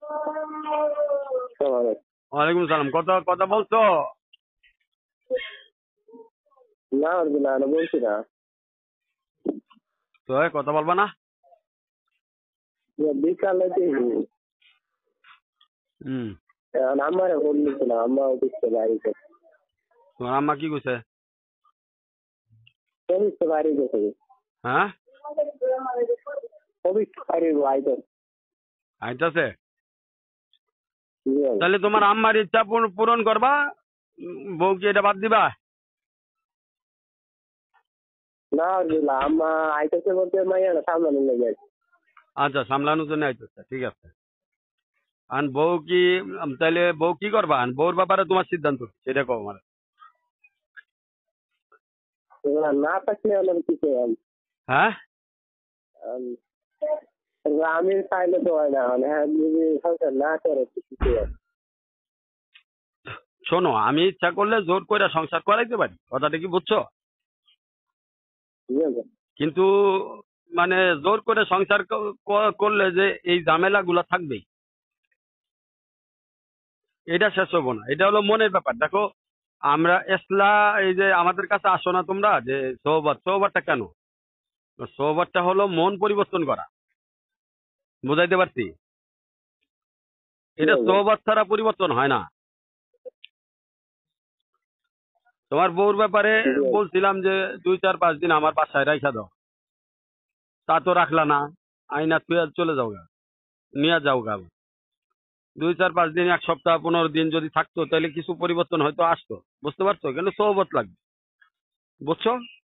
ওয়ালাইকুম সালাম। কথা কথা বলছো? না না বলছি না। তো কথা বলবা না? বিকালে আমার ফোন নিচ্ছিল, আম্মা অফিসে বাড়িতে। তোমার আম্মা কি কইছে? অফিসে বাড়ি গেছে। হ্যাঁ, অফিস বাড়ি আইতাছে। তাহলে তোমার আম্মার ইচ্ছা পূরণ করবা, বউ কি এটা বাদ দিবা? না আম্মা আইতেছে বলতে মাইয়া সামলানো লেগে। আচ্ছা, সামলানোর জন্য আইতেছে, ঠিক আছে। আর বউ কি, তাহলে বউ কি করবা? আর বউর ব্যাপারে তোমার সিদ্ধান্ত সেটা কও আমার। না থাকলে আমার কিছু হ্যাঁ, আমি চাইলে তো হয় না, হ্যাঁ যদি সংসার না করে কিছু। শোনো, আমি ইচ্ছা করলে জোর করে সংসার করাইতে পারি, কথাটা কি বুঝছো? কিন্তু মানে জোর করে সংসার করলে যে এই ঝামেলা গুলা থাকবেই, এটা শেষ হবো না। এটা হলো মনের ব্যাপার। দেখো, আমরা এই যে আমাদের কাছে আসো না তোমরা, যে সোহবতটা কেন? সোহবতটা হলো মন পরিবর্তন করা, বুঝাইতে পারছি? এটা সোহবত ছাড়া পরিবর্তন হয় না। তোমার বউর ব্যাপারে বলছিলাম যে 2-4-5 দিন আমার বাসায় রাইখা দাও, তা তো রাখলা না। আইনা তুই চলে যাও গা, নিয়ে যাও গা। 2-4-5 দিন, 1 সপ্তাহ, 15 দিন যদি থাকতো তাহলে কিছু পরিবর্তন হয়তো আসতো, বুঝতে পারছো? কিন্তু সোহবত লাগবে, বুঝছো?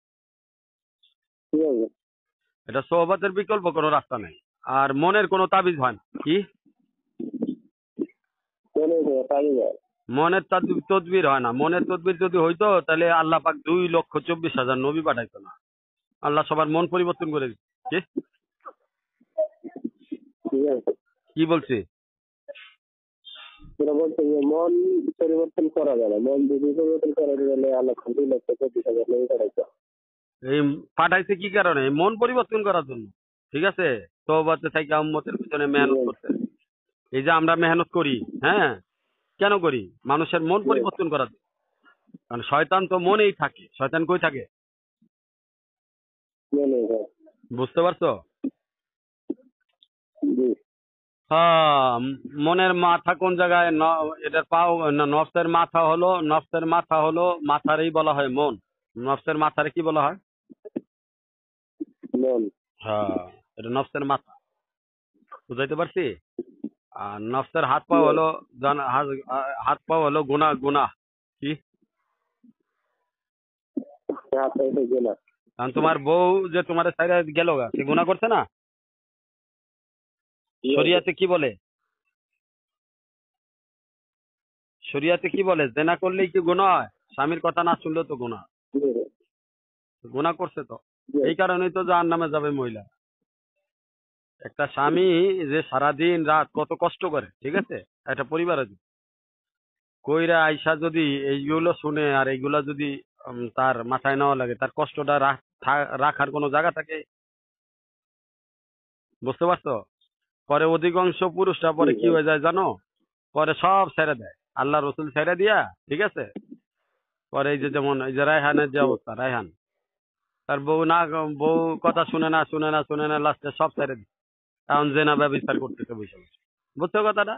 এটা সোহবতের বিকল্প কোনো রাস্তা নেই। আর মনের কোনো তাবিজ হয় না। কি মনের তদবির হয় না? মনের তদবির যদি হইতো তাহলে আল্লাহ পাক 2,24,000 নবী পাঠাইতো না। আল্লাহ সবার মন পরিবর্তন করে দিত। কি বলছি? মন পরিবর্তন করা যাবে। মন যদি পরিবর্তন করা গেলে আল্লাহ 2,24,000 নবী পাঠাইতো। এই পাঠাইছে কি কারণে? মন পরিবর্তন করার জন্য, ঠিক আছে? তওবাতে থেকে উম্মতের পিছনে মেহনত করতে। এই যে আমরা মেহনত করি, হ্যাঁ, কেন করি? মানুষের মন পরিবর্তন করার জন্য। কারণ শয়তান তো মনেই থাকে। শয়তান কই থাকে? বুঝতে পারছো? হ্যাঁ, মনের মাথা কোন জায়গায়? এটার পাও না, নফসের মাথা হলো মাথারই বলা হয় মন। নফসের মাথারে কি বলা হয়? মন। হ্যাঁ, এটা নফসের মাথা। বুঝাইতে পারছি? আর নফসের হাত পা হলো হাত পা হলো গুনাহ। গুনাহ কি? কারণ তোমার বউ যে তোমার সাইডে গেল গা, সে গুনাহ করছে না? শরিয়াতে কি বলে? শরিয়াতে কি বলে? জেনা করলেই কি গুনাহ হয়? স্বামীর কথা না শুনলেও তো গুনাহ। গুনাহ করছে তো, এই কারণেই তো জাহান্নামে যাবে মহিলা। একটা স্বামী যে সারাদিন রাত কত কষ্ট করে, ঠিক আছে, একটা পরিবারে কইরা আইসা যদি এইগুলো শুনে আর এইগুলা যদি তার মাথায় নেওয়া লাগে, তার কষ্টটা রাখার কোনো জায়গা থাকে? বুঝতে পারছো? পরে অধিকাংশ পুরুষরা পরে কি হয়ে যায় জানো? পরে সব ছেড়ে দেয়, আল্লাহ রসুল ছেড়ে দিয়া, ঠিক আছে? পরে এই যে যেমন এই যে রায়হানের যে অবস্থা, রায়হান তার বউ কথা শুনে না লাস্টে সব ছেড়ে দিচ্ছে। এখন জেনা ব্যবস্থার করতেছে বসে বসে। বুঝছো কথাটা?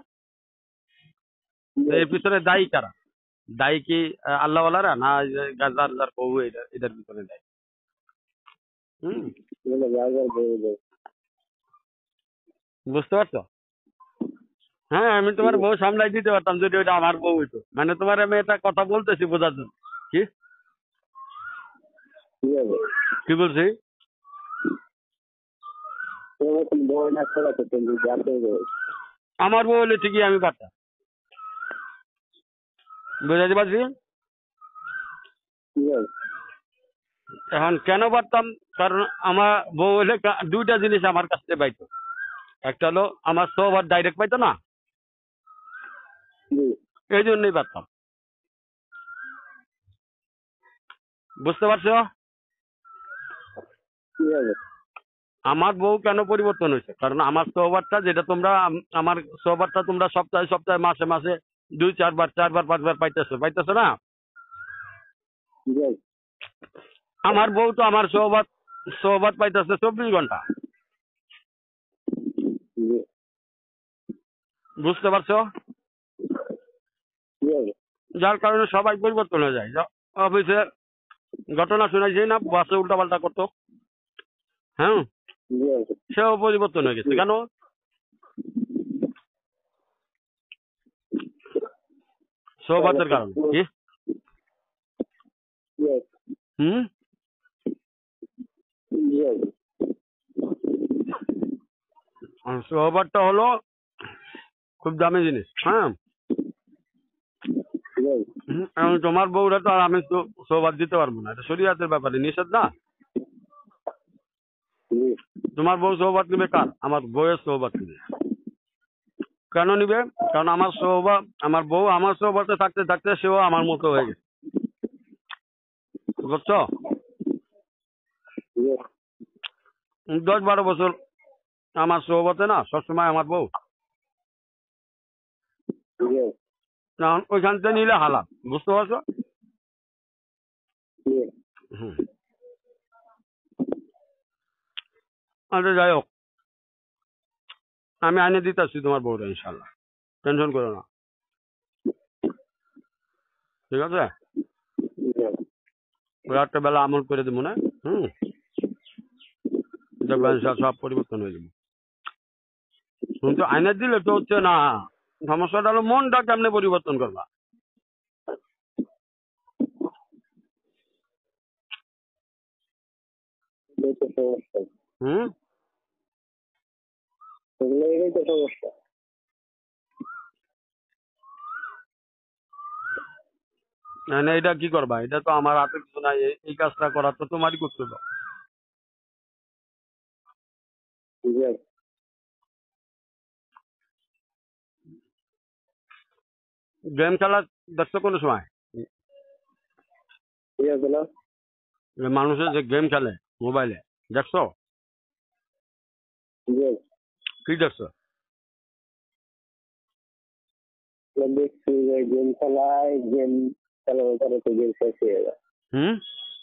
এর পিছনে দায়ী কারা? দায়ী কি আল্লাহওয়ালারা, না যার যার বউ এদের পিছনে দায়ী? বুঝতে পারছো? হ্যাঁ, আমি তোমার বউ সামলাই দিতে পারতাম যদি ওইটা আমার বউ হইতো। মানে তোমার আমি এটা কথা বলতেছি বোঝার জন্য। কি কি বলছি? আমার বউ হলে ঠিকই আমি পারতাম, বুঝাতে পারছি? এখন কেন পারতাম? কারণ আমার বউ হলে 2টা জিনিস আমার কাছ থেকে পাইতো। একটা হলো আমার সোহবত ডাইরেক্ট পাইতো না, এই জন্যই পারতাম। বুঝতে পারছো? আমার বউ কেন পরিবর্তন হয়েছে? কারণ আমার সোহবাতটা যেটা তোমরা আমার সোহবাতটা তোমরা সপ্তাহে সপ্তাহে মাসে মাসে 2-4 বার 4 বার 5 বার পাইতেছো না? জি আমার বউ তো আমার সোহবাত পাইতেছে 24 ঘন্টা। জি বুঝতে পারছো? জি যার কারণে সবাই পরিবর্তন হয়ে যায়। অফিসে ঘটনা শুনাইছি না, বাসে উল্টাপাল্টা করতো, হ্যাঁ, জি সেও পরিবর্তন হয়ে গেছে। কেন? সোহবাতের কারণে। কি? জি হুম। জি সোহবাতটা হলো খুব দামি জিনিস, হ্যাঁ। জি এখন তোমার বউরা তো আর আমি তো সোহবাত দিতে পারবো না, এটা শরীয়তের ব্যাপারে নিষেধ না। জি তোমার বউ সোহবাত নিবে কার? আমার বউয়ের সোহবাত নিবে। কেন নিবে? কারণ আমার বউ আমার সোহবাতে থাকতে থাকতে সেও আমার মতো হয়ে গেছে। বুঝছো? জি 10-12 বছর আমার সোহবাতে না, সবসময় আমার বউ। জি এখন ওইখান থেকে নিলে হালাল। বুঝতে পারছো? জি হুম। আচ্ছা, যাই হোক, আমি আইনে দিতেছি তোমার বউটা, ইনশাল্লাহ, টেনশন করো না। ঠিক আছে? ওই একটা বেলা আমল করে দেবো না। হুম। দেখবেন সব পরিবর্তন হয়ে যাবে। কিন্তু আইনে দিলে তো হচ্ছে না। সমস্যাটা হলো মনটা কেমনে পরিবর্তন করবা। এই তো সমস্যা, হুম। এটাই তো সমস্যা। না, এটা কি করবা? এটা তো আমার হাতে কিছু নাই। এই কাজটা করা তো তোমারই করতে হবে। জি গেম খেলা দেখছো কোনো সময়? ঠিক আছে না? মানুষের যে গেম খেলে মোবাইলে, দেখছো? জি কি দেখছো? দেখছি যে গেম খেলায়, গেম খেলার পরে তো গেম শেষ হয়ে যায়। হুম।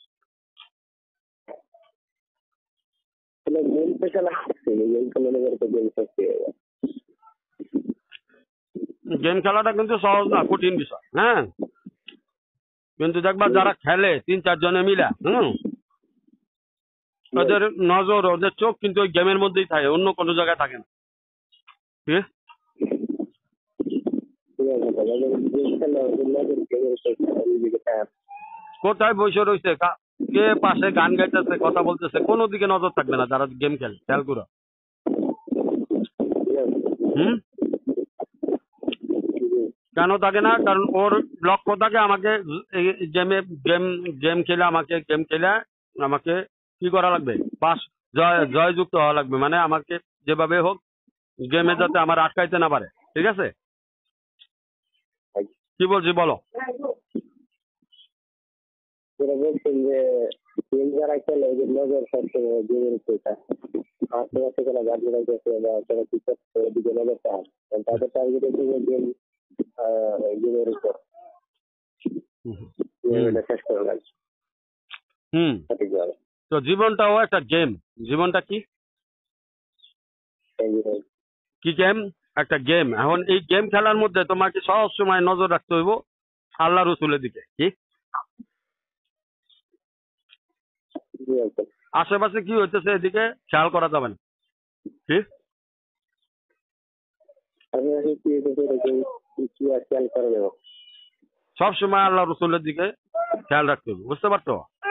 গেম তো খেলা হচ্ছে, গেম খেলার পরে তো গেম শেষ হয়ে যায়। গেম খেলাটা কিন্তু সহজ না, কঠিন বিষয়, হ্যাঁ। কিন্তু দেখবা যারা খেলে 3-4 জনে মিলে, ওদের নজর, ওদের চোখ কিন্তু ওই গেমের মধ্যেই থাকে, অন্য কোনো জায়গায় থাকে না। ঠিক আছে? ঠিক আছে দাদা, গেম খেলা গেমের শেষ নিজেকে টায়ার। কোথায় বসে রয়েছে, কে পাশে গান গাইতেছে, কথা বলতেছে, কোনো দিকে নজর থাকবে না যারা গেম খেলে, খেয়াল করো। ঠিক আছে হুম। কেন থাকে না? কারণ ওর লক্ষ্য থাকে আমাকে গেমে গেম গেম খেলে আমাকে কি করা লাগবে? পাস, জয়যুক্ত হওয়া লাগবে, মানে আমাকে যেভাবে হোক গেমে যাতে আমার আটকাইতে না পারে। ঠিক আছে? কি বলছি বলো? যেটা বলছেন যে গেম যারা খেলে ওদের নজর সবসময় গেমের উপরে থাকে। আশেপাশে কোনো গাড়ি রাখতেছে বা কোনো কিছু করছে, ওদিকে নজর থাকে। কারণ তাদের টার্গেট হচ্ছে গেম, গেমের উপর, গেমটা শেষ করা লাগবে হুম। সঠিকভাবে। তো জীবনটাও একটা গেম। জীবনটা কি কি গেম? একটা গেম। এখন এই গেম খেলার মধ্যে তোমাকে সব সময় নজর রাখতে হইব আল্লাহ রসুলের দিকে। কি জি আছে, আশেপাশে কি হইতেছে এদিকে খেয়াল করা যাবে না। কি আমি কি হইতেছে এরকম কি আর খেয়াল করে নেব। সব সময় আল্লাহ রসুলের দিকে খেয়াল রাখতে হবে। বুঝতে পারছো?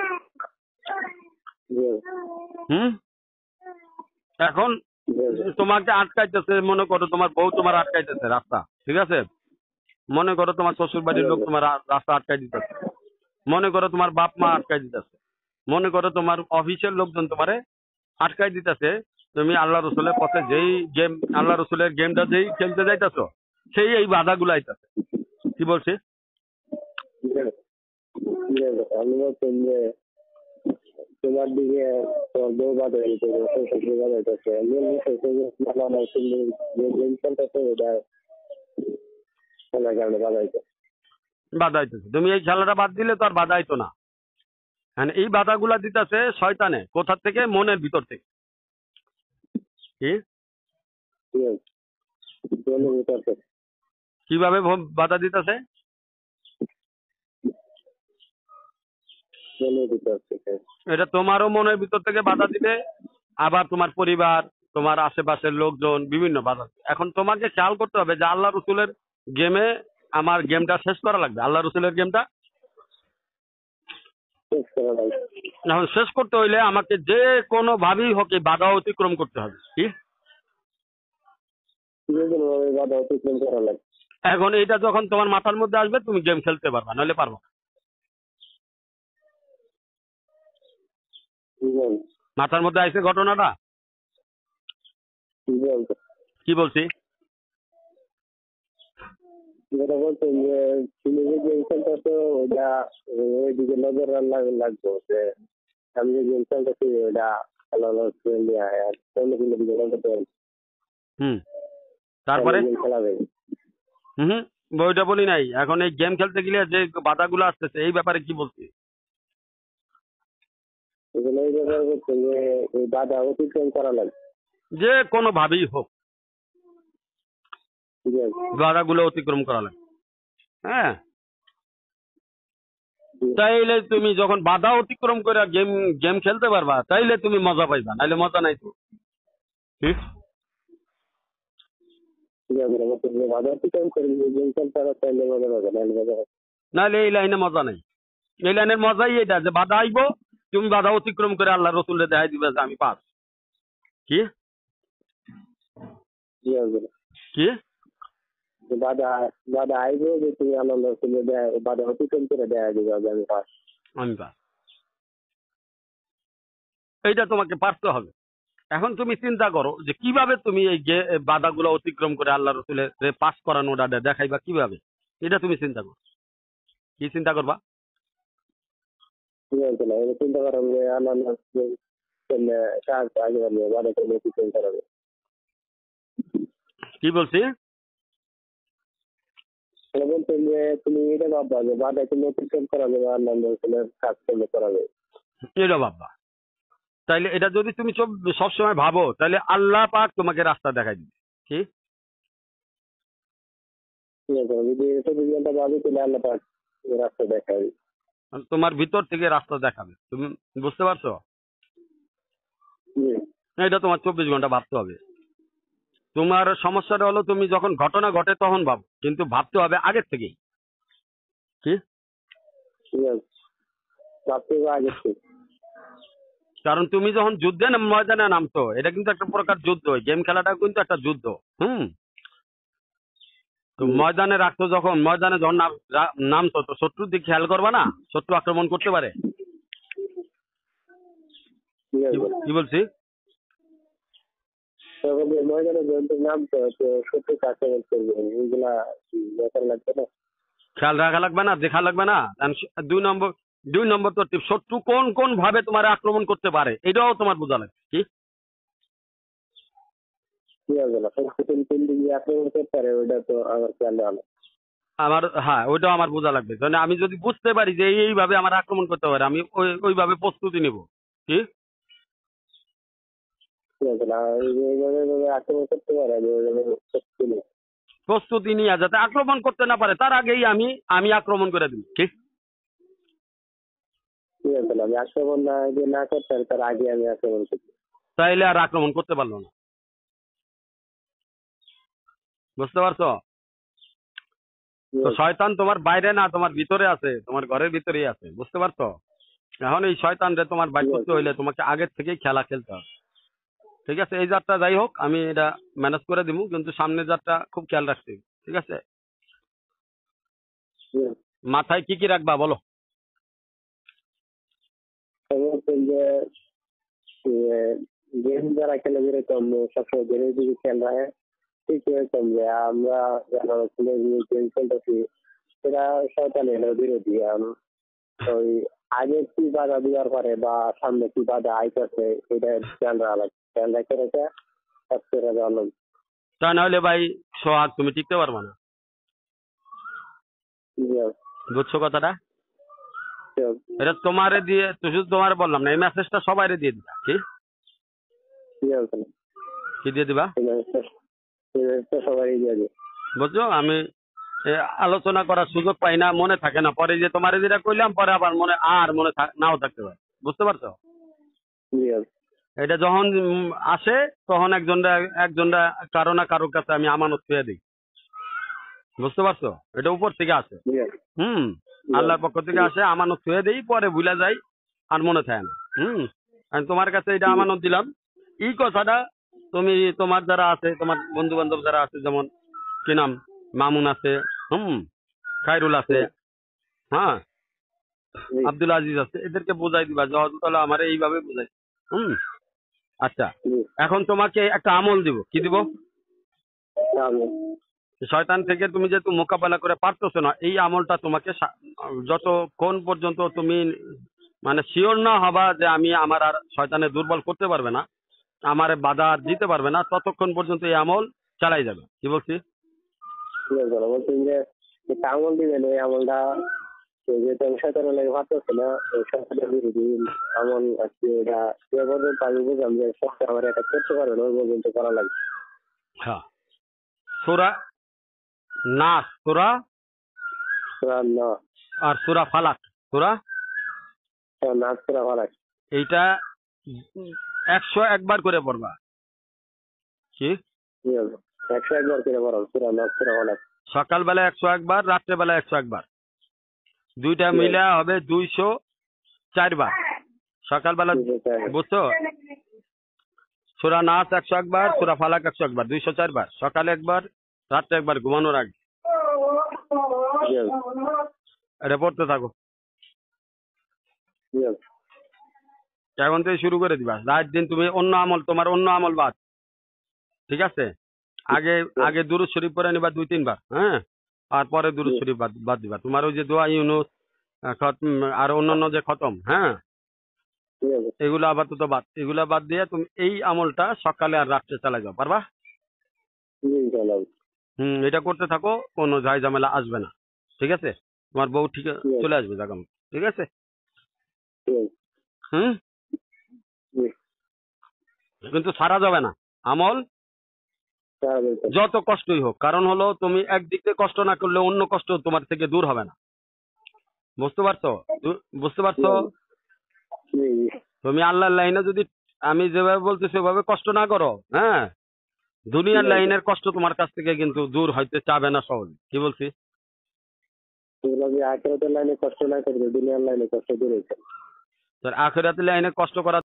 জি আছে, হুম। এখন জি আছে, তোমাকে আটকাইতেছে, মনে করো তোমার বউ তোমার আটকাইতেছে রাস্তা, ঠিক আছে? মনে করো তোমার শ্বশুর বাড়ির লোক তোমার রাস্তা আটকাই দিতেছে। মনে করো তোমার বাপ মা আটকাই দিতেছে। মনে করো তোমার অফিসের লোকজন তোমারে আটকাই দিতেছে। তুমি আল্লাহ রসুলের পথে আল্লাহ রসুলের গেমটা যেই খেলতে যাইতেছো, সেই এই বাধাগুলো আইতেছে। কি বলছি? জি আছে। জি আছে। আমি বলছেন যে তোমার দিকে তোমার বউ বাধা হইতে শ্বশুর বাধা হইতেছে মূল বিষয় হচ্ছে যে ভালো নয় তুমি যে গেম খেলতেছো ওটা খেলার কারণে বাধা হইতে বাধা হইতেছে। তুমি এই খেলাটা বাদ দিলে তো আর বাধা হইতো না। হ্যাঁ, এই বাধাগুলা দিতেছে শয়তানে, কোথা থেকে? মনের ভিতর থেকে। কি ঠিক আছে মনের ভিতর থেকে কিভাবে বাধা দিতেছে? মনের ভিতর থেকে এটা তোমারও মনের ভিতর থেকে বাধা দিবে, আবার তোমার পরিবার, তোমার আশেপাশের লোকজন বিভিন্ন বাধা দিবে। এখন তোমাকে খেয়াল করতে হবে যে আল্লাহ রসুলের গেমে আমার গেমটা শেষ করা লাগবে। আল্লাহ রসুলের গেমটা শেষ করা নাই এখন শেষ করতে হইলে আমাকে যে কোনো ভাবেই হোক এই বাধা অতিক্রম করতে হবে। কি যে কোনোভাবে বাধা অতিক্রম করা লাগে এখন এইটা যখন তোমার মাথার মধ্যে আসবে তুমি গেম খেলতে পারবা, নাহলে পারবা না। বুঝলেন মাথার মধ্যে আইছে ঘটনাটা বুঝলেন কি বলছি? যেটা বলছেন যে তুমি যে গেম খেলতেছো ওইটা ওইদিকে নজর লাগবে যে আমি যে গেম খেলতেছি ওইটা খেলা আর অন্য কোনো দিকে নজর দেবেন হুম, তারপরে গেম খেলা যাবে হুম, বইটা বলি নাই। এখন এই গেম খেলতে গেলে যে বাধাগুলো আসতেছে এই ব্যাপারে কি বলছি? এগুলো এই ব্যাপারে বলছেন যে এই বাধা অতিক্রম করা লাগবে যে কোনো ভাবেই হোক ঠিক আছে বাধাগুলো অতিক্রম করা লাগবে। হ্যাঁ, তাইলে তুমি যখন বাধা অতিক্রম করে গেম গেম খেলতে পারবা তাইলে তুমি মজা পাইবা, নাইলে মজা নাই তো। ঠিক ঠিক আছে বলছেন যে বাধা অতিক্রম করে গেম খেলতে পারো তাহলে মজা পাবে নাহলে মজা পাবে নাহলে এই লাইনে মজা নাই। এই লাইনের মজাই এটা যে বাধা আইবো, তুমি বাধা অতিক্রম করে আল্লাহ রসুলের দেখাই দিবে যে আমি পাস। কি ঠিক আছে কি যে বাধা বাধা আইবো যে তুমি আনন্দ তুলে দেয় বাধা অতিক্রম করে দেয় দিবে যে আমি পাস আমি পাস, এইটা তোমাকে পারতে হবে। এখন তুমি চিন্তা করো যে কিভাবে তুমি এই বাধাগুলো অতিক্রম করে আল্লাহ রসুলের পাস করানোটা দেখাইবা কিভাবে, এটা তুমি চিন্তা করো। কি চিন্তা করবা? ঠিক আছে না এবার চিন্তা করেন যে আনন্দ কাজ আগে বাড়বে বাধা করে অতিক্রম করাবে কি বলছি? বলছেন যে তুমি এটা ভাববা যে বাধা তুমি অতিক্রম করাবে আনন্দ কাজ করলে করাবে এটা ভাববা। তাইলে এটা যদি তুমি সবসময় ভাবো তাহলে আল্লাহ পাক তোমাকে রাস্তা দেখাই দিবে। কি ঠিক আছে যদি 24 ঘন্টা ভাবি তাহলে আল্লাহ পাক রাস্তা দেখাবে তোমার ভিতর থেকে রাস্তা দেখাবে। তুমি বুঝতে পারছো? জি এটা তোমার 24 ঘন্টা ভাবতে হবে। তোমার সমস্যাটা হলো তুমি যখন ঘটনা ঘটে তখন ভাবো, কিন্তু ভাবতে হবে আগের থেকেই। কি ঠিক আছে ভাবতে হবে আগে থেকে কারণ তুমি যখন যুদ্ধে ময়দানে নামতো, এটা কিন্তু একটা প্রকার যুদ্ধ। গেম খেলাটা কিন্তু একটা যুদ্ধ। হুম, তো ময়দানে রাখতো যখন নামতো তো শত্রুর দিকে খেয়াল করবা না, শত্রু আক্রমণ করতে পারে। ঠিক আছে কি বলছি? তখন যে ময়দানে যখন নামতো তো সত্যি আক্রমণ করবে এইগুলা ব্যাপার লাগবে না খেয়াল রাখা লাগবে না, দেখা লাগবে না। And দুই নম্বর তো শত্রু কোন কোন ভাবে তোমার আক্রমণ করতে পারে এটাও তোমার বোঝা লাগবে। কি ঠিক আছে না কোন দিক দিয়ে আক্রমণ করতে পারে ওইটা তো আমার খেয়াল রাখা আমার, হ্যাঁ ওইটাও আমার বোঝা লাগবে। মানে আমি যদি বুঝতে পারি যে এইভাবে আমার আক্রমণ করতে পারে, আমি ওইভাবে প্রস্তুতি নিব। কি ঠিক আছে না এইভাবে আক্রমণ করতে পারে আমি ওইভাবে প্রস্তুতি নিই। প্রস্তুতি নিয়ে যাতে আক্রমণ করতে না পারে তার আগেই আমি আমি আক্রমণ করে দিই। ঠিক ঠিক আছে না আমি আক্রমণ না করতে পারি তার আগে আমি আক্রমণ করছি তাইলে আর আক্রমণ করতে পারলো না। বুঝতে পারছো? তো শয়তান তোমার বাইরে না, তোমার ভিতরে আছে, তোমার ঘরের ভিতরেই আছে। বুঝতে পারছো? এখন এই শয়তানরে তোমার বাইর করতে হইলে তোমাকে আগের থেকেই খেলা খেলতে হবে। ঠিক আছে, এই যাত্রা যাই হোক আমি এটা ম্যানেজ করে দিব, কিন্তু সামনের যাত্রা খুব খেয়াল রাখতে হবে। ঠিক আছে, মাথায় কি কি রাখবা বলো? বলছেন যে গেম যারা খেলে যেরকম সবসময় গেমের দিকে খেয়াল রাখে ঠিক এরকম যে আমরা যারা গেম খেলতেছি সেটা শয়তানের বিরোধী ওই আগে কি বাধা দেওয়ার পরে বা সামনে কি বাধা আইতেছে এটা খেয়াল রাখা লাগে, খেয়াল রেখে রেখে কাজ করে যাওয়া লাগবে। তা নাহলে ভাই সোহাগ তুমি টিকতে পারবা না, জি বুঝছো কথাটা? জি এটা তোমারে দিয়ে তো, শুধু তোমারে বললাম না, এই মেসেজটা সবাইরে দিয়ে দিবা। কি জি আছে না, কি দিয়ে দিবা? সবাই দিয়ে দিই। বুঝছো, আমি আলোচনা করার সুযোগ পাই না, মনে থাকে না, পরে যে তোমারে যেটা কইলাম পরে আবার মনে নাও থাকতে পারে, বুঝতে পারছো? জি এটা যখন আসে তখন একজনরা কারো না কারোর কাছে আমি আমানত পেয়ে দিই, বুঝতে পারছো? এটা উপর থেকে আসে, জি আল্লাহর পক্ষ থেকে আসে, আমানত পেয়ে দিই, পরে ভুলে যাই, আর মনে থাকে না। আমি তোমার কাছে এটা আমানত দিলাম। এই কথাটা তুমি তোমার যারা আছে, তোমার বন্ধু বান্ধব যারা আছে, যেমন কি নাম, মামুন আছে, খায়রুল আছে, হ্যাঁ, জি আব্দুল আজিজ আছে, এদেরকে বোঝাই দিবা যে হযরত আল্লাহ আমারে এইভাবে বোঝাই। আচ্ছা, জি এখন তোমাকে একটা আমল দিব। কি দিব? আমিন। শয়তান থেকে তুমি যেহেতু মোকাবেলা করে পারতেছো না, এই আমলটা তোমাকে যতক্ষণ পর্যন্ত তুমি মানে শিওর না হবা যে আমি আমার আর শয়তানে দুর্বল করতে পারবে না, আমার বাধা আর দিতে পারবে না, ততক্ষণ পর্যন্ত এই আমল চালাই যাবে। কি বলছি? বলছেন যে একটা আমল দিবেন, ওই আমলটা যেহেতু আমি শয়তানের লাগে ভাবতেছি না, ওই শয়তানের বিরোধী আমল আজকে ওটা যে পর্যন্ত আমি বুঝলাম যে সত্যি আমার এটা করতে পারবে না, ওই পর্যন্ত করা লাগবে। হ্যাঁ, সূরা নাস, সূরা না আর সূরা ফালাক, সূরা নাচ করা ভালো লাগে। এইটা 101 বার করে পড়বা। কি? 101 বার করে পড়াম, পুরা নাচ করা ভালো লাগে। সকালবেলা 101 বার, রাত্রেবেলা 101 বার, দুইটা মিলে হবে 204 বার। সকালবেলা, বুঝছো? সূরা নাস 101 বার, সূরা ফালাক 101 বার, 204 বার, সকালে একবার, রাত্রে একবার, ঘুমানোর আগে। এটা পড়তে থাকো, এখন থেকে শুরু করে দিবা। রাত দিন তুমি তোমার অন্য আমল বাদ, ঠিক আছে? আগে দুরূদ শরীফ পড়ে নিবা 2-3 বার, হ্যাঁ, আর পরে দুরূদ শরীফ বাদ দিবা। তোমার ওই যে দোয়া ইউনুস, আর অন্যান্য যে খতম, হ্যাঁ, এগুলো আপাতত বাদ, এগুলা বাদ দিয়ে তুমি এই আমলটা সকালে আর রাত্রে চালাই যাও, পারবা? এটা করতে থাকো, কোনো ঝাই ঝামেলা আসবে না, ঠিক আছে? তোমার বউ ঠিক চলে আসবে জাগাম, ঠিক আছে? কিন্তু সারা যাবে না আমল, যত কষ্টই হোক। কারণ হলো তুমি একদিক থেকে কষ্ট না করলে অন্য কষ্ট তোমার থেকে দূর হবে না, বুঝতে পারছো? বুঝতে পারছো? তুমি আল্লাহর লাইনে যদি আমি যেভাবে বলছি সেভাবে কষ্ট না করো, হ্যাঁ, দুনিয়ার লাইনের কষ্ট তোমার কাছ থেকে কিন্তু দূর হইতে চাবে না সহজে। কি বলছি? আখেরাতের লাইনে কষ্ট না করবে, দুনিয়ার লাইনে কষ্ট দূর হয়েছে। আখিরাতের লাইনে কষ্ট করা